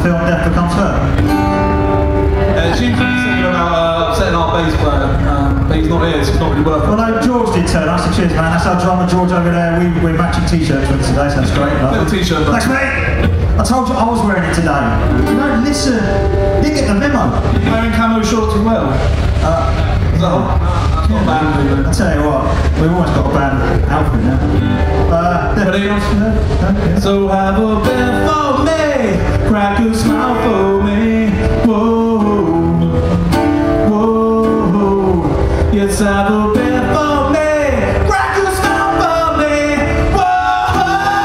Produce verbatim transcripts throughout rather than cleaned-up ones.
film Death Becomes Her? Uh, she's thinking about uh, upsetting our bass player, um, but he's not here, so it's not really worth it. Well, no, George did turn up, so cheers, man. That's our drummer, George, over there. We, we're matching t-shirts with today, so that's great. Little t-shirt. Thanks, mate. I told you I was wearing it today. No, listen. You didn't get the memo. You're wearing camo shorts as well. Uh, Is that all? That's not a band, I tell you what, we've almost got a band outfit now. Uh, Ready? yeah. So have a bit for me, crack a smile for me. Whoa, whoa. Yes, have a bit for me, crack a smile for me. Whoa,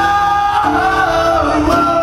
whoa.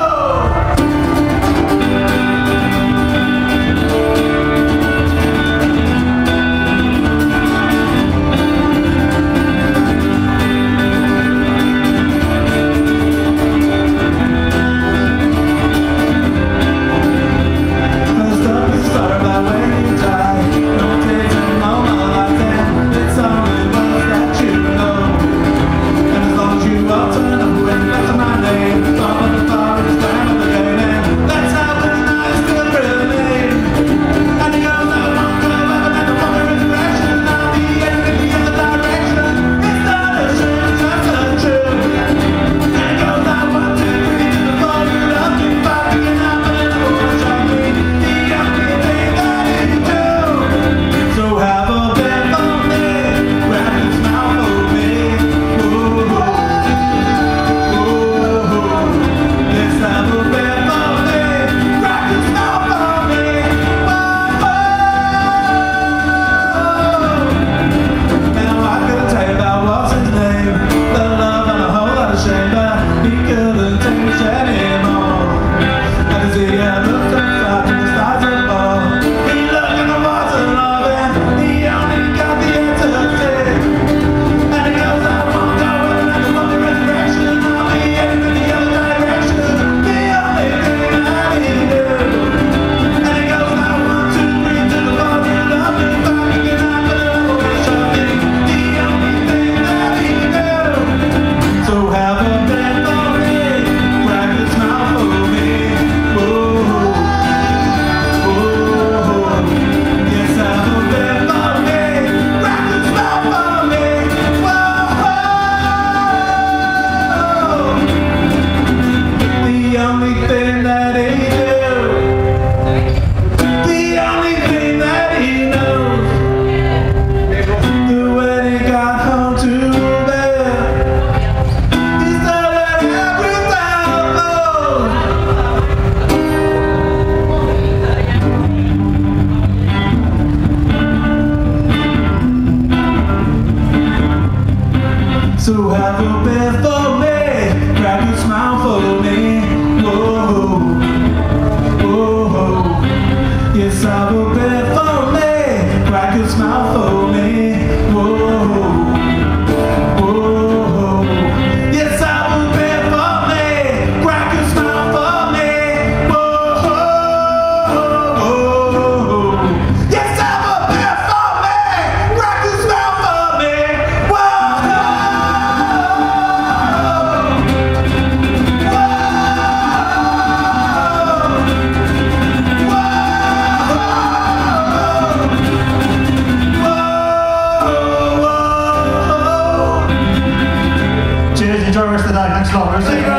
So have a bit for me, crack a smile for me. Whoa, whoa. Yes, have a bit for me, crack a smile for me. Whoa, whoa. Yes, have a bit for me, crack a smile for me. Whoa, whoa. Yes, have a bit for me, crack a smile for me. Whoa. Enjoy the rest of the day. Thanks a lot.